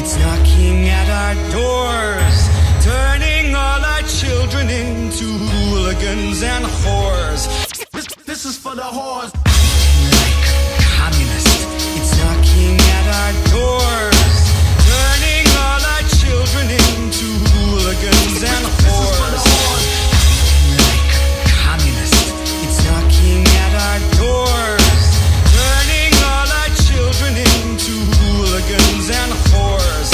It's knocking at our doors, turning all our children into hooligans and whores. This is for the whores. Like communists, it's knocking at our doors, turning all our children into hooligans and whores. Like communists, it's knocking at our doors, turning all our children into hooligans and whores.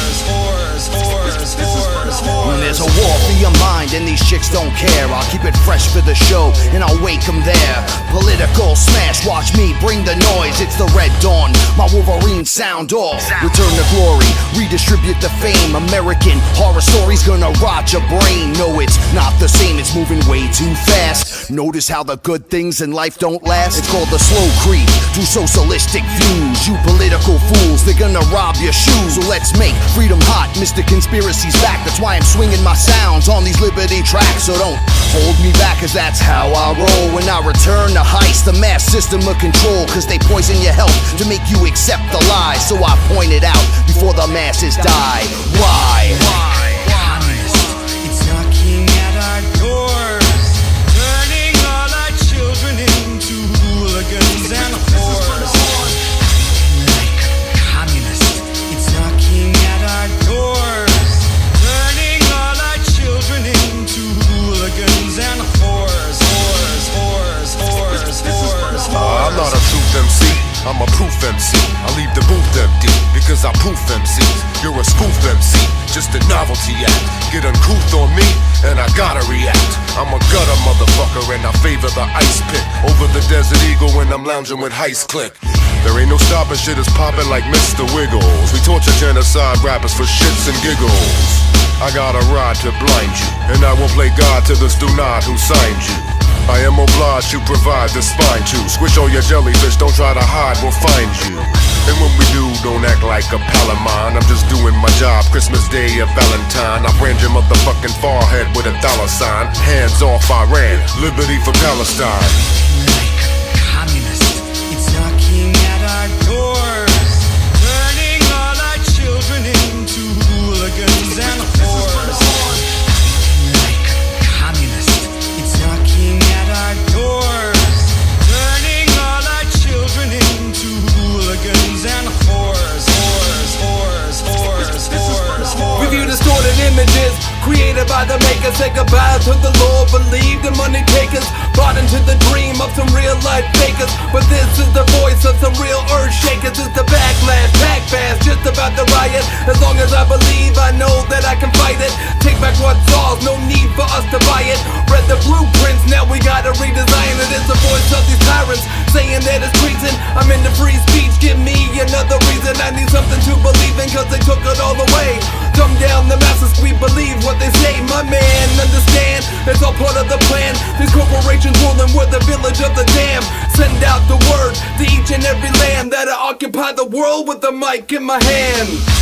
When there's a war for your mind and these chicks don't care, I'll keep it fresh for the show and I'll wake them there. Political smash, watch me bring the noise. It's the Red Dawn, my Wolverine sound off. Return to glory, redistribute the fame. American horror stories gonna rot your brain. No, it's not the same, it's moving way too fast. Notice how the good things in life don't last? It's called the slow creep through socialistic views. You political fools, they're gonna rob your shoes. So let's make freedom hot, Mr. Conspiracy's back. That's why I'm swinging my sounds on these liberty tracks. So don't hold me back, cause that's how I roll. When I return to heist the mass system of control, cause they poison your health to make you accept the lies. So I point it out before the masses die. Why? It's knocking at our doors, turning all our children into hooligans and whores. Like communists, it's knocking at our doors, turning all our children into hooligans and whores. I'm not a truth MC, I'm a proof MC. I leave the booth empty because I proof MCs. You're a spoof MC, just a novelty act. Get uncouth on me and I gotta react. I'm a gutter motherfucker and I favor the ice pick over the Desert Eagle when I'm lounging with Heist Click. There ain't no stopping, shit is popping like Mr. Wiggles. We torture genocide rappers for shits and giggles. I got a rod to blind you, and I won't play God to the Stunad who signed you. I am obliged to provide the spine to squish all your jellyfish, don't try to hide, we'll find you. And when we do, don't act like a pal of mine. I'm just doing my job, Christmas Day or Valentine. I brand your motherfucking forehead with a dollar sign. Hands off Iran, liberty for Palestine. Communists, it's knocking at our doors, turning all our children into hooligans and whores. Like communists, it's knocking at our doors, turning all our children into hooligans and whores. Review distorted images created by the makers. Say goodbye to the Lord, believe the money takers. Bought into the dream of some real life fakers. But this is the voice of some real earth shakers. It's the backlash, pack fast, just about the riot. As long as I believe, I know that I can fight it. Take back what's ours, no need for us to buy it. Read the blueprints, now we gotta redesign it. It's the voice of these tyrants saying that it's treason. I'm into free speech, give me another reason. I need something to believe in, cause they took it all away. Dumb down the masses, we believe what they say. My man, understand, it's all part of the plan. These corporations ruling, we're the village of the damned. Send out the word to each and every land that I occupy the world with the mic in my hand.